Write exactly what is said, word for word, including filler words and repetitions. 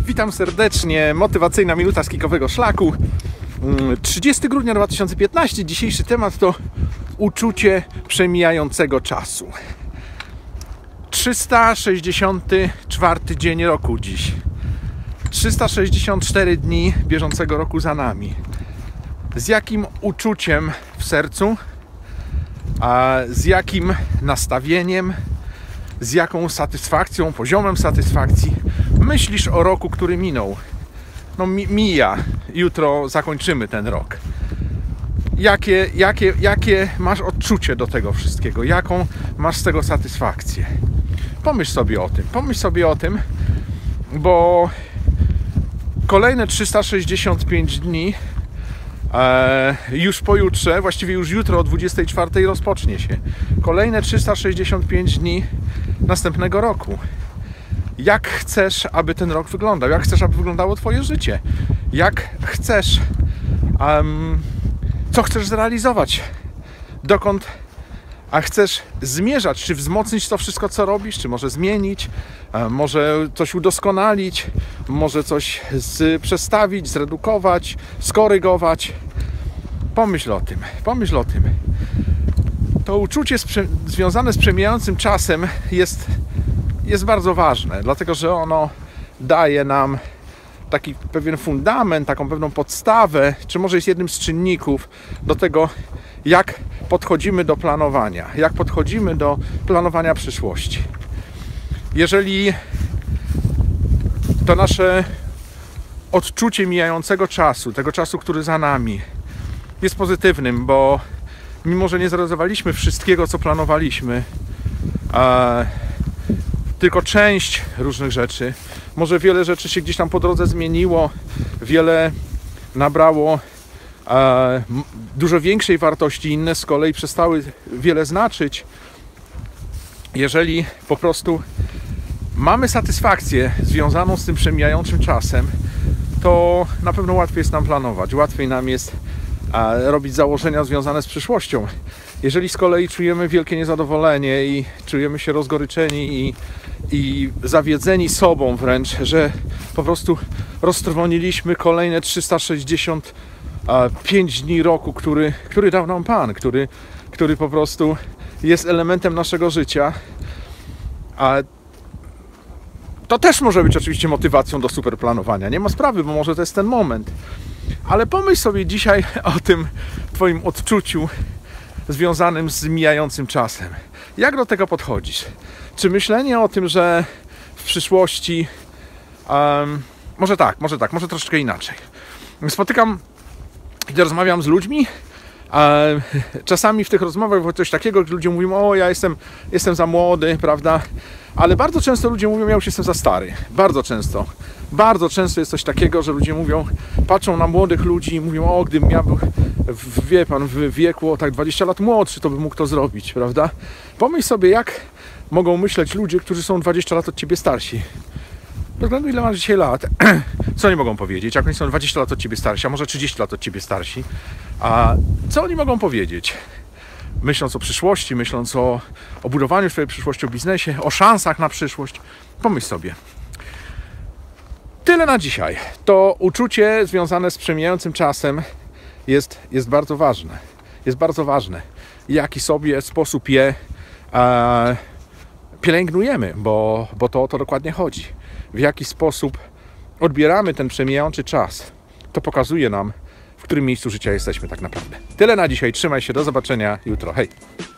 Witam serdecznie, motywacyjna minuta z Kikowego Szlaku. trzydziestego grudnia dwa tysiące piętnastego. Dzisiejszy temat to uczucie przemijającego czasu. trzysta sześćdziesiąty czwarty dzień roku dziś. trzysta sześćdziesiąt cztery dni bieżącego roku za nami. Z jakim uczuciem w sercu, a z jakim nastawieniem, z jaką satysfakcją, poziomem satysfakcji myślisz o roku, który minął? No mi, mija. Jutro zakończymy ten rok. Jakie, jakie, jakie masz odczucie do tego wszystkiego? Jaką masz z tego satysfakcję? Pomyśl sobie o tym. Pomyśl sobie o tym, bo kolejne trzysta sześćdziesiąt pięć dni e, już pojutrze, właściwie już jutro o dwudziestej czwartej rozpocznie się. Kolejne trzysta sześćdziesiąt pięć dni następnego roku. Jak chcesz, aby ten rok wyglądał? Jak chcesz, aby wyglądało Twoje życie? Jak chcesz, um, co chcesz zrealizować? Dokąd a chcesz zmierzać? Czy wzmocnić to wszystko, co robisz? Czy może zmienić? Um, może coś udoskonalić? Może coś z, przestawić, zredukować, skorygować? Pomyśl o tym. Pomyśl o tym. To uczucie związane z przemijającym czasem jest jest bardzo ważne, dlatego że ono daje nam taki pewien fundament, taką pewną podstawę, czy może jest jednym z czynników do tego, jak podchodzimy do planowania, jak podchodzimy do planowania przyszłości. Jeżeli to nasze odczucie mijającego czasu, tego czasu, który za nami, jest pozytywnym, bo mimo że nie zrealizowaliśmy wszystkiego, co planowaliśmy, a tylko część różnych rzeczy. Może wiele rzeczy się gdzieś tam po drodze zmieniło, wiele nabrało e, dużo większej wartości, inne z kolei przestały wiele znaczyć. Jeżeli po prostu mamy satysfakcję związaną z tym przemijającym czasem, to na pewno łatwiej jest nam planować, łatwiej nam jest e, robić założenia związane z przyszłością. Jeżeli z kolei czujemy wielkie niezadowolenie i czujemy się rozgoryczeni i, i zawiedzeni sobą wręcz, że po prostu roztrwoniliśmy kolejne trzysta sześćdziesiąt pięć dni roku, który, który dał nam Pan, który, który po prostu jest elementem naszego życia, a to też może być oczywiście motywacją do superplanowania. Nie ma sprawy, bo może to jest ten moment. Ale pomyśl sobie dzisiaj o tym Twoim odczuciu związanym z mijającym czasem. Jak do tego podchodzisz? Czy myślenie o tym, że w przyszłości um, może tak, może tak, może troszeczkę inaczej. Spotykam, gdy rozmawiam z ludźmi, um, czasami w tych rozmowach było coś takiego, że ludzie mówią: o, ja jestem, jestem za młody, prawda? Ale bardzo często ludzie mówią: ja już jestem za stary. Bardzo często. Bardzo często jest coś takiego, że ludzie mówią, patrzą na młodych ludzi i mówią: o, gdybym ja był, wie pan, w wieku o tak dwadzieścia lat młodszy, to by mógł to zrobić, prawda? Pomyśl sobie, jak mogą myśleć ludzie, którzy są dwadzieścia lat od ciebie starsi. Bez względu ile masz dzisiaj lat, co oni mogą powiedzieć? Jak oni są dwadzieścia lat od ciebie starsi, a może trzydzieści lat od ciebie starsi, a co oni mogą powiedzieć? Myśląc o przyszłości, myśląc o, o budowaniu swojej przyszłości, o biznesie, o szansach na przyszłość. Pomyśl sobie. Tyle na dzisiaj. To uczucie związane z przemijającym czasem jest, jest bardzo ważne. Jest bardzo ważne. Jaki sobie sposób je e, pielęgnujemy, bo, bo to o to dokładnie chodzi. W jaki sposób odbieramy ten przemijający czas. To pokazuje nam, w którym miejscu życia jesteśmy tak naprawdę. Tyle na dzisiaj. Trzymaj się. Do zobaczenia jutro. Hej!